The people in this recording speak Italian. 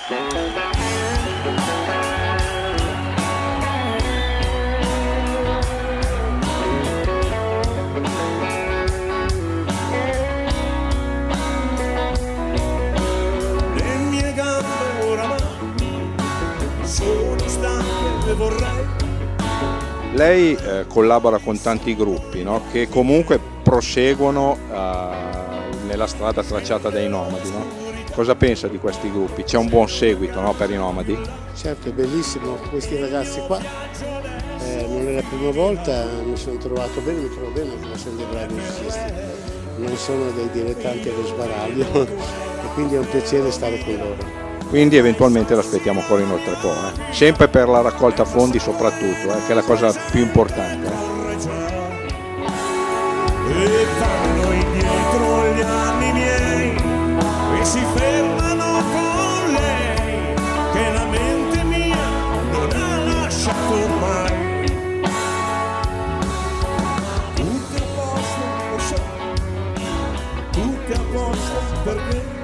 Le mie gambe oramai sono stanche e vorrei. Lei collabora con tanti gruppi, no? Che comunque proseguono nella strada tracciata dai nomadi, no? Cosa pensa di questi gruppi? C'è un buon seguito, no, per i nomadi? Certo, è bellissimo, questi ragazzi qua, non è la prima volta, mi sono trovato bene, mi trovo bene perché sono dei bravi musicisti, non sono dei dilettanti allo sbaraglio e quindi è un piacere stare con loro. Quindi eventualmente l'aspettiamo fuori in Oltrepo, sempre per la raccolta fondi soprattutto, che è la cosa più importante. E vanno indietro gli anni miei e si fermano con lei, che la mente mia non ha lasciato mai. Tutto a posto, lo so, tutto a posto perché